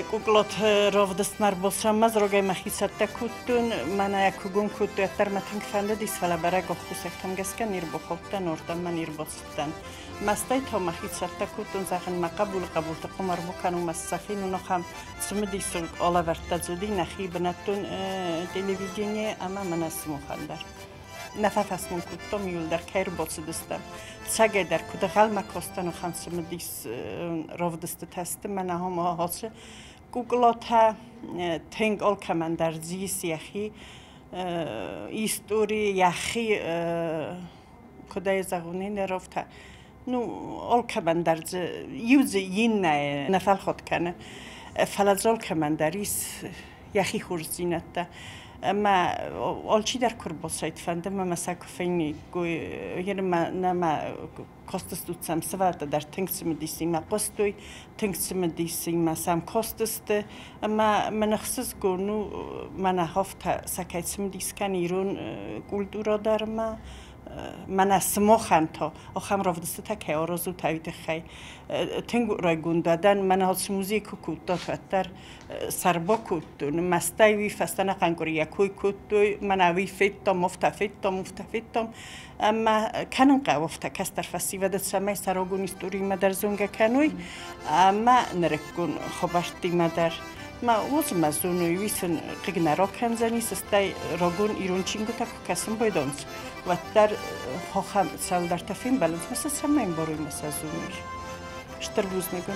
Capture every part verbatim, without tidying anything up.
Kuklot rovdestnar bosramaz rogai maxisat kutun mana yakugum kutu etter matin kfande disfala barago khusektam geskan irbokhottan ordan man irbostan mastai to maxisat kutun zagen maqabul qabul taqmar bukanu masafin unokham sumdisul olaverta zudi naxi benatun televizione ama manas mukhandar nafafasmun kuttom yuldar kairbosudistam sagedar kudgalma kostanu khansumdis rovdest test mana homo hose Kuklota teng olkaman dar zis yaxi istori yaxi kudai zagunin nerofta nu olkaman dar yuzi yinne nafal khod kana falazol kaman daris yaxi khurzinata ما آلچی در کرباسایت فنده ما مساک فینی گوی یه ما نما کاستست دوتسم سوالت در تنگسم دیسی ما قصدوی تنگسم دیسی ما سام کاستست ما من خصوص گونو من هفت سکایتسم دیس کن ایران کلتورا در ما من اسمو خانتا آخام رفته تا که آرزو تایید خی تنگ رای گندادن من هاش موزیک کوت داشتر سربا کوت مستای فستان قنگوری یکوی کوت من اوی فیتام مفتفیتام مفتفیتام اما کنن قوافت کستر فسی و دست سمای سراغون استوری مدر زنگ کنوی اما نرکون خبرتی مدر ما اوز مزونوی ویسن قیگنارا کنزنی سستای راگون ایران چینگو تا کسم بایدانس و در خواهم سال در تفیم بلند مثل سمایم باروی مثل زونوی شتر بوز نگون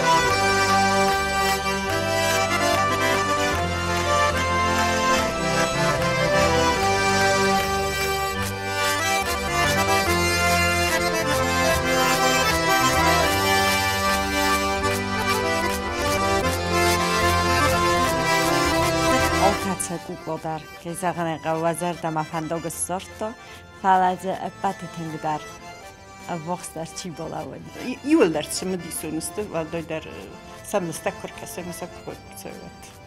Kuklodar, که زغن قوازر دم فندق سرتا فعلاً ابتدی تنگ در وقت در چی بالاود. یول در سمدی سونسته و دای در سمستک کرکسه مسک کرد سوت.